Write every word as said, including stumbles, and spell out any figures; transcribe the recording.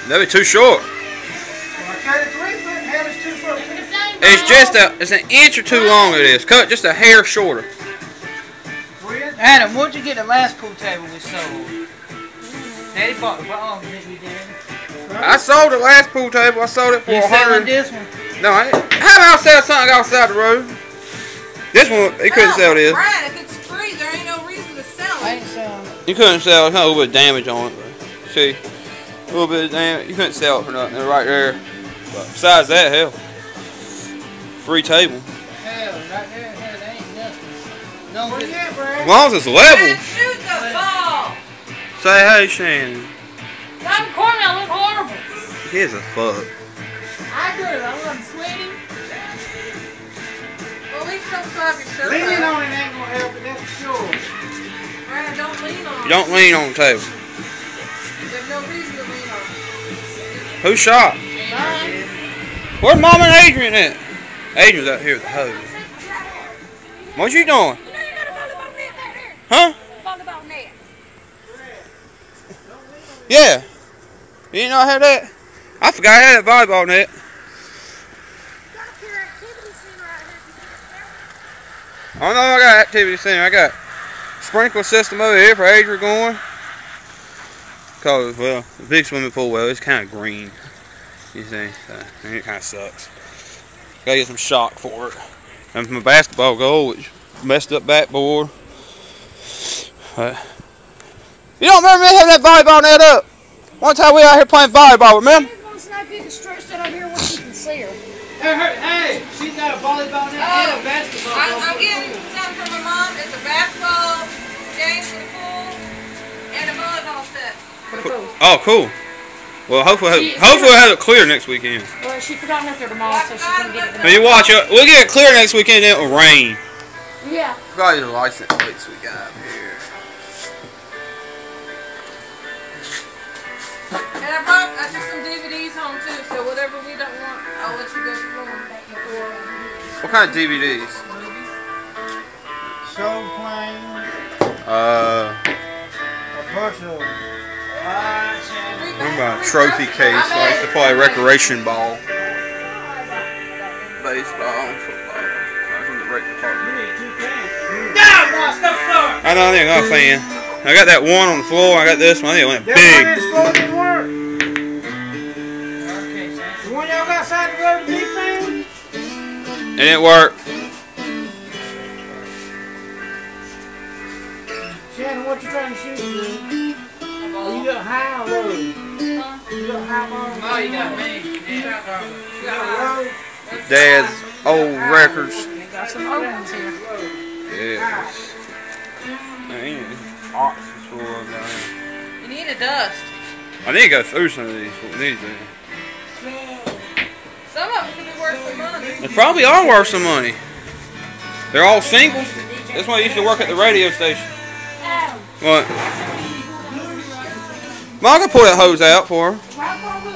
That'd be too short. Well, I carried a three foot and hell is two foot. It's just a, it's an inch or two long. It is cut just a hair shorter. Adam, what'd you get the last pool table we sold? Daddy bought the ball, didn't you, Daddy? I sold the last pool table. I sold it for You a selling hundred. this one? No, I didn't. How about I sell something outside the road? This one, he couldn't sell this. Brad, if it's free, there ain't no reason to sell I it. ain't selling it. You couldn't sell it. There's a little bit of damage on it. But see, a little bit of damage. You couldn't sell it for nothing. They're right there. But besides that, hell, free table. Hell, right there, hell, that ain't nothing. No, Where you at, Brad? As long as it's level. Brad, shoot the ball. Say hey, Shannon. Tom Cornell look horrible. Here's a fuck. I do. I want to sweaty. Well, at least don't slap your shirt. Leaning out. on it ain't gonna help it, that's for sure. Brad, don't lean on You it. don't lean on the table. There's no reason to lean on it. Who shot? Mine. Where's Mom and Adrian at? Adrian's out here with the hose. What you doing? Huh? Yeah. You didn't know I had that? I forgot I had that volleyball net. I know I got activity center. I got sprinkler system over here for Adrian going. Cause well, the big swimming pool well, it's kind of green. You see, so, it kind of sucks. Gotta get some shock for it. And from a basketball goal, which messed up backboard. Uh, you don't remember me having that volleyball net up? One time we out here playing volleyball, remember? Hey, hey, hey, she's got a volleyball net Oh, and a basketball. I, goal I'm for the getting pool. something from my mom. It's a basketball game for the pool and a volleyball set. Oh, cool. Well, hopefully, hopefully we'll have it clear next weekend. Well, she forgot her tomorrow, so she's gonna get it Now you watch it. We'll get it clear next weekend. Then it will rain. Yeah. Forgot the license plates we got up here. And I brought, I took some D V Ds home too, so whatever we don't want, I'll let you go through them before. What kind of D V Ds? Soul plane, Uh, a bunch of them. Alright, Shannon. what about a trophy case? So I used to play recreation ball, baseball, and football. I was in the rec department. You need two fans. Down, boy, step forward. I know, I think I'm a fan. I got that one on the floor. I got this one. I think it went That one big. in the store didn't work. Okay, Shannon. The one y'all got side the road, the big fan? It didn't work. Shannon, what you trying to shoot, dude? Oh, you got high or low? You got high or low? Oh, you got me. Yeah. You got low? Dad's old records. We got some old ones here. Yes. Man, ox is full of down here. You need a dust. I need to go through some of these. What we need to do. Some of them could be worth some money. They probably are worth some money. They're all singles. This one used to work at the radio station. What? Well, I can pull that hose out for her.